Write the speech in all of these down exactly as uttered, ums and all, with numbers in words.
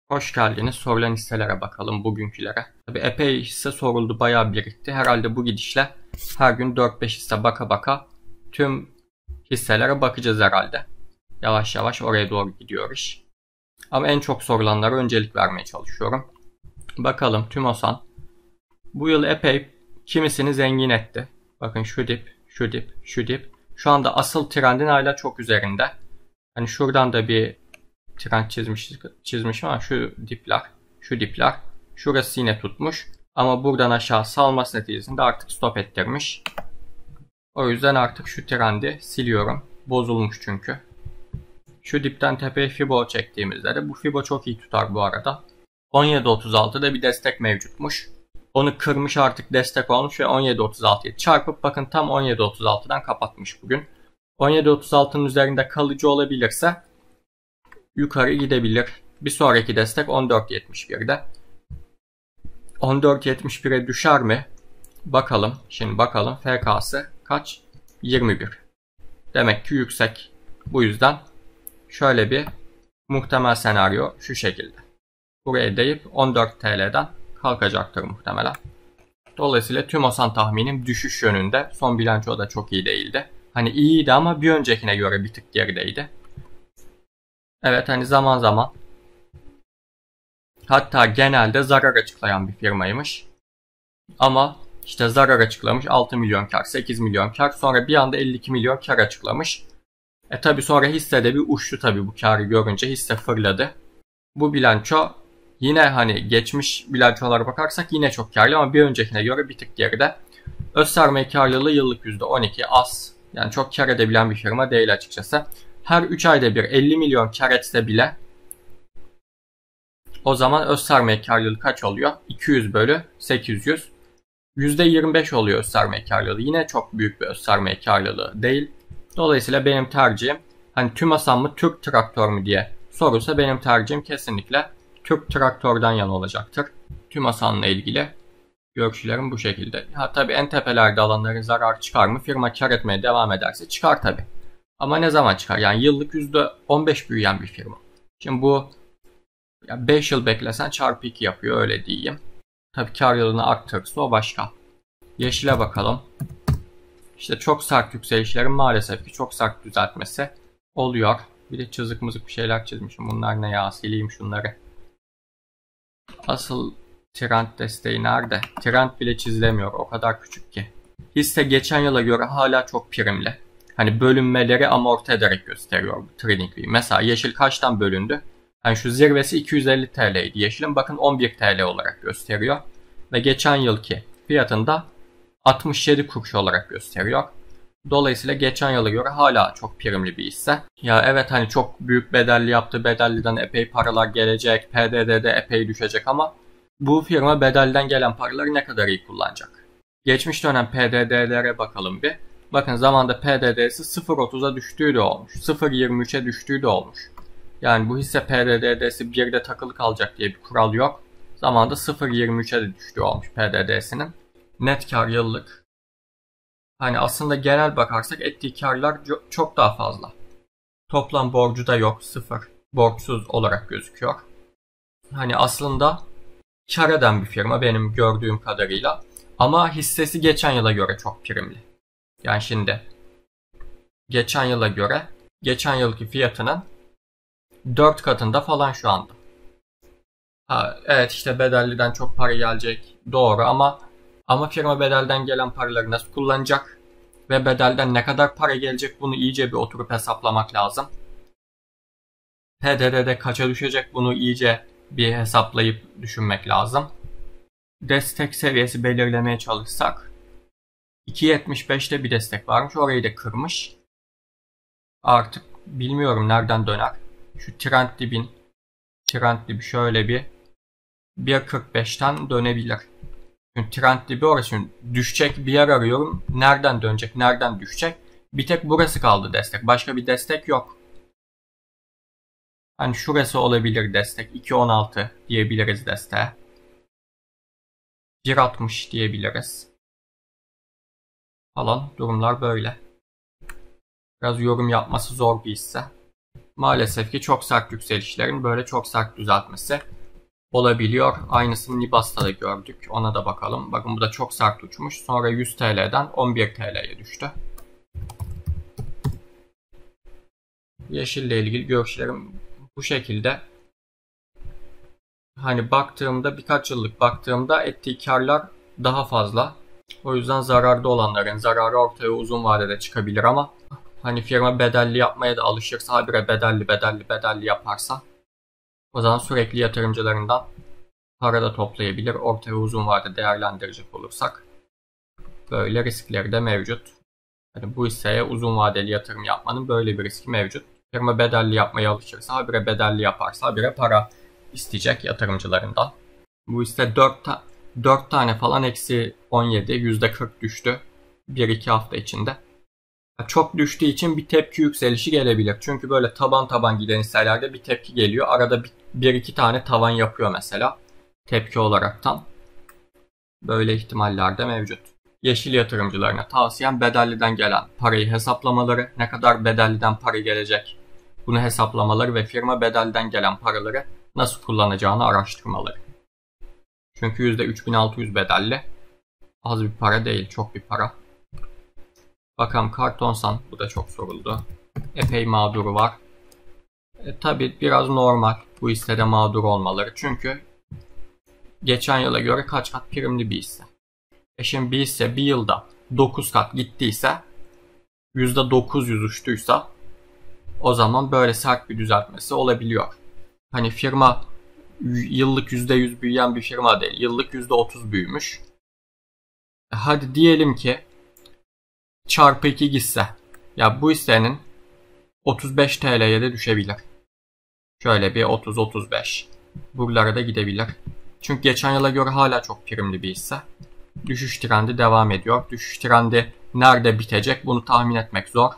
Hoş geldiniz. Sorulan hisselere bakalım bugünkülere. Tabii epey hisse soruldu, bayağı birikti. Herhalde bu gidişle her gün dört beş hisse baka baka tüm hisselere bakacağız herhalde. Yavaş yavaş oraya doğru gidiyor iş. Ama en çok sorulanlara öncelik vermeye çalışıyorum. Bakalım TÜMOSAN bu yıl epey kimisini zengin etti. Bakın şu dip, şu dip, şu dip. Şu anda asıl trendin hala çok üzerinde. Hani şuradan da bir trend çizmiş, çizmişim ama şu dipler, şu dipler. Şurası yine tutmuş. Ama buradan aşağı salması neticesinde artık stop ettirmiş. O yüzden artık şu trendi siliyorum. Bozulmuş çünkü. Şu dipten tepeye Fibo çektiğimizde de bu Fibo çok iyi tutar bu arada. on yedi otuz altıda bir destek mevcutmuş. Onu kırmış, artık destek olmuş ve on yedi otuz altıya çarpıp bakın tam on yedi otuz altıdan kapatmış bugün. on yedi otuz altının üzerinde kalıcı olabilirse yukarı gidebilir. Bir sonraki destek on dört yetmiş birde. on dört yetmiş bire düşer mi? Bakalım. Şimdi bakalım. F K'sı kaç? yirmi bir. Demek ki yüksek. Bu yüzden şöyle bir muhtemel senaryo şu şekilde. Buraya deyip on dört T L'den kalkacaktır muhtemelen. Dolayısıyla TÜMOSAN tahminim düşüş yönünde. Son bilanço da çok iyi değildi. Hani iyiydi ama bir öncekine göre bir tık gerideydi. Evet, hani zaman zaman hatta genelde zarar açıklayan bir firmaymış. Ama işte zarar açıklamış, altı milyon kar, sekiz milyon kar, sonra bir anda elli iki milyon kar açıklamış. E tabi sonra hissede bir uçtu tabi, bu karı görünce hisse fırladı. Bu bilanço yine hani geçmiş bilançolara bakarsak yine çok karlı ama bir öncekine göre bir tık geride. Öz sermaye karlılığı yıllık yüzde on iki, az. Yani çok kar edebilen bir firma değil açıkçası. Her üç ayda bir elli milyon kar etse bile o zaman öz sermaye karlılığı kaç oluyor? iki yüz bölü sekiz yüz. yüzde yirmi beş oluyor öz sermaye karlılığı. Yine çok büyük bir öz sermaye karlılığı değil. Dolayısıyla benim tercihim, hani TÜMOSAN mı Türk Traktör mü diye sorulsa, benim tercihim kesinlikle Türk Traktör'den yana olacaktır. TÜMOSAN'la ilgili görüşlerim bu şekilde. Ha tabii en tepelerde alanların zarar çıkar mı? Firma kar etmeye devam ederse çıkar tabii. Ama ne zaman çıkar? Yani yıllık yüzde on beş büyüyen bir firma. Şimdi bu beş yıl beklesen çarpı iki yapıyor, öyle diyeyim. Tabii kar yılını arttırırsa o başka. Yeşile bakalım. İşte çok sert yükselişlerin maalesef ki çok sert düzeltmesi oluyor. Bir de çizik mızık bir şeyler çizmişim. Bunlar ne ya? Sileyim şunları. Asıl trend desteği nerede? Trend bile çizilemiyor. O kadar küçük ki. Hisse geçen yıla göre hala çok primli. Hani bölünmeleri amorti ederek gösteriyor bu TradingView. Mesela yeşil kaçtan bölündü? Yani şu zirvesi iki yüz elli T L'ydi. Yeşilin bakın on bir T L olarak gösteriyor. Ve geçen yılki fiyatında altmış yedi kuruş olarak gösteriyor. Dolayısıyla geçen yıla göre hala çok primli bir hisse. Ya evet, hani çok büyük bedelli yaptı. Bedelliden epey paralar gelecek. P D D'de epey düşecek ama bu firma bedelden gelen paraları ne kadar iyi kullanacak? Geçmiş dönem P D D'lere bakalım bir. Bakın zamanda P D D'si sıfır virgül otuza düştüğü de olmuş. sıfır virgül yirmi üçe düştüğü de olmuş. Yani bu hisse P D D'si birde takılı kalacak diye bir kural yok. Zamanda sıfır virgül yirmi üçe de düştüğü olmuş P D D'sinin. Net kar yıllık. Hani aslında genel bakarsak ettiği karlar çok daha fazla. Toplam borcu da yok, sıfır. Borçsuz olarak gözüküyor. Hani aslında kar eden bir firma benim gördüğüm kadarıyla. Ama hissesi geçen yıla göre çok primli. Yani şimdi geçen yıla göre geçen yılki fiyatının dört katında falan şu anda. Ha, evet işte bedelliden çok para gelecek, doğru, ama ama firma bedelden gelen paraları nasıl kullanacak ve bedelden ne kadar para gelecek, bunu iyice bir oturup hesaplamak lazım. P D D'de kaça düşecek, bunu iyice bir hesaplayıp düşünmek lazım. Destek seviyesi belirlemeye çalışsak iki yetmiş beşte bir destek varmış, orayı da kırmış. Artık bilmiyorum nereden döner. Şu trend dibin trend dibi şöyle bir bir kırk beşten dönebilir. Çünkü trend dibi orası. Düşecek bir yer arıyorum. Nereden dönecek? Nereden düşecek? Bir tek burası kaldı destek. Başka bir destek yok. Hani şurası olabilir destek. iki on altı diyebiliriz desteğe. bir altmış diyebiliriz. Falan durumlar böyle. Biraz yorum yapması zor bir hisse. Maalesef ki çok sert yükselişlerin böyle çok sert düzeltmesi olabiliyor. Aynısını Nibas'ta da gördük. Ona da bakalım. Bakın bu da çok sert uçmuş. Sonra yüz T L'den on bir T L'ye düştü. Yeşille ilgili görüşlerim bu şekilde. Hani baktığımda birkaç yıllık baktığımda ettiği karlar daha fazla. O yüzden zararda olanların zararı ortaya uzun vadede çıkabilir ama hani firma bedelli yapmaya da alışırsa, habire bedelli bedelli bedelli yaparsa o zaman sürekli yatırımcılarından para da toplayabilir. Ortaya uzun vade değerlendirecek olursak böyle riskleri de mevcut. Yani bu hisseye uzun vadeli yatırım yapmanın böyle bir riski mevcut. Firma bedelli yapmaya alışırsa, habire bedelli yaparsa habire para isteyecek yatırımcılarından. Bu hisse dört, ta dört tane falan eksi on yedi, yüzde kırk düştü bir iki hafta içinde. Çok düştüğü için bir tepki yükselişi gelebilir. Çünkü böyle taban taban giden hisselerde bir tepki geliyor. Arada bir, bir iki tane tavan yapıyor mesela. Tepki olaraktan. Böyle ihtimaller de mevcut. Yeşil yatırımcılarına tavsiyem bedelliden gelen parayı hesaplamaları. Ne kadar bedelliden para gelecek bunu hesaplamaları ve firma bedelliden gelen paraları nasıl kullanacağını araştırmaları. Çünkü yüzde üç bin altı yüz bedelli az bir para değil, çok bir para. Bakalım Kartonsan, bu da çok soruldu. Epey mağduru var. E, tabii biraz normal bu hissede mağdur olmaları. Çünkü geçen yıla göre kaç kat primli bir hisse. E şimdi bir hisse bir yılda dokuz kat gittiyse, yüzde dokuz yüz uçtuysa o zaman böyle sert bir düzeltmesi olabiliyor. Hani firma yıllık yüzde yüz büyüyen bir firma değil. Yıllık yüzde otuz büyümüş. E hadi diyelim ki çarpı iki gitse. Ya bu hissenin otuz beş T L'ye de düşebilir. Şöyle bir otuz otuz beş. Buralara da gidebilir. Çünkü geçen yıla göre hala çok primli bir hisse. Düşüş trendi devam ediyor. Düşüş trendi nerede bitecek bunu tahmin etmek zor.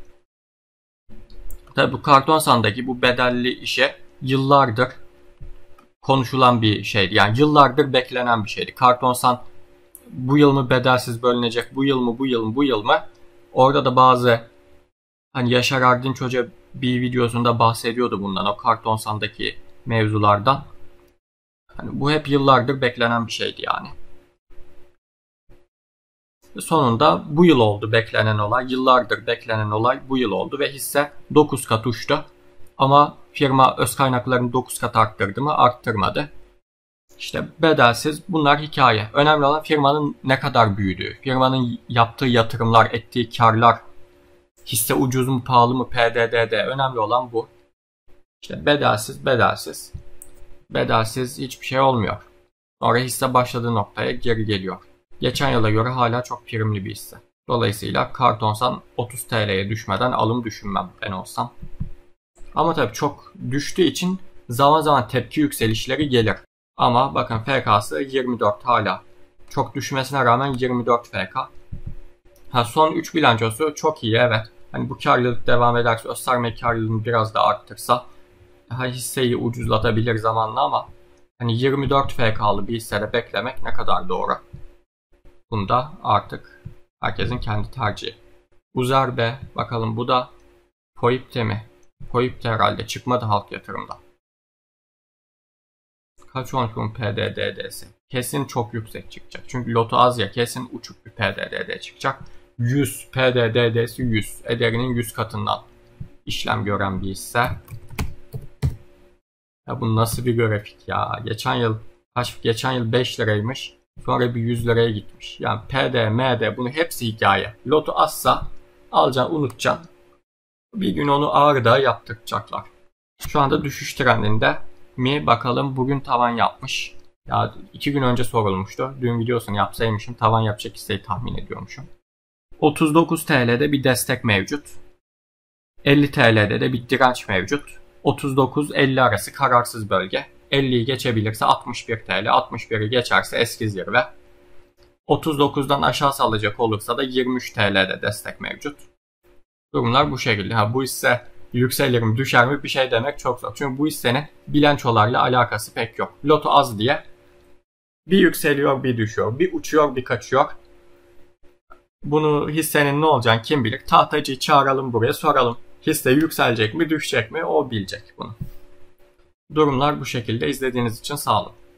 Tabi bu Kartonsan'daki bu bedelli işe yıllardır konuşulan bir şeydi. Yani yıllardır beklenen bir şeydi. Kartonsan bu yıl mı bedelsiz bölünecek, bu yıl mı, bu yıl mı, bu yıl mı? Orada da bazı hani Yaşar Ardinç Hoca bir videosunda bahsediyordu bundan, o Kartonsan'daki mevzulardan. Hani bu hep yıllardır beklenen bir şeydi yani. Sonunda bu yıl oldu beklenen olay. Yıllardır beklenen olay bu yıl oldu ve hisse dokuz kat uçtu. Ama firma öz kaynaklarını dokuz kat arttırdı mı? Arttırmadı. İşte bedelsiz, bunlar hikaye. Önemli olan firmanın ne kadar büyüdüğü, firmanın yaptığı yatırımlar, ettiği karlar, hisse ucuz mu pahalı mı P D D D, önemli olan bu. İşte bedelsiz bedelsiz. Bedelsiz hiçbir şey olmuyor. Sonra hisse başladığı noktaya geri geliyor. Geçen yıla göre hala çok primli bir hisse. Dolayısıyla Kartonsan otuz T L'ye düşmeden alım düşünmem ben olsam. Ama tabii çok düştüğü için zaman zaman tepki yükselişleri gelir. Ama bakın F K'sı yirmi dört hala. Çok düşmesine rağmen yirmi dört F K. Ha, son üç bilançosu çok iyi, evet. Hani bu karlılık devam ederse, Özsermaye karlılığını biraz da arttırsa ha, hisseyi ucuzlatabilir zamanla ama hani yirmi dört F K'lı bir hissede beklemek ne kadar doğru? Bunda artık herkesin kendi tercihi. Uzerbe, bakalım bu da Poipte mi? Poipte herhalde, çıkmadı halk yatırımda. Kaç on P D D D'si? Kesin çok yüksek çıkacak. Çünkü lotu az ya, kesin uçuk bir P D D D çıkacak. yüz P D D D'si yüz. Ederinin yüz katından işlem gören bir hisse. Ya bu nasıl bir grafik ya? Geçen yıl kaç? Geçen yıl beş liraymış. Sonra bir yüz liraya gitmiş. Yani P D, M D, bunu hepsi hikaye. Lotu azsa alacaksın, unutacaksın. Bir gün onu ağırda yaptıracaklar. Şu anda düşüş trendinde mi? Bakalım, bugün tavan yapmış. Ya iki gün önce sorulmuştu. Dün videosunu yapsaymışım tavan yapacak hisseyi tahmin ediyormuşum. otuz dokuz T L'de bir destek mevcut. elli T L'de de bir direnç mevcut. otuz dokuz elli arası kararsız bölge. elliyi geçebilirse altmış bir T L, altmış biri geçerse eski zirve. otuz dokuzdan aşağı salacak olursa da yirmi üç T L'de destek mevcut. Durumlar bu şekilde. Ha, bu hisse yükselir mi düşer mi bir şey demek çok zor. Çünkü bu hissenin bilançolarla alakası pek yok. Lotu az diye bir yükseliyor bir düşüyor, bir uçuyor bir kaçıyor. Bunu hissenin ne olacağını kim bilir? Tahtacıyı çağıralım buraya, soralım. Hisse yükselecek mi düşecek mi o bilecek bunu. Durumlar bu şekilde. İzlediğiniz için sağ olun.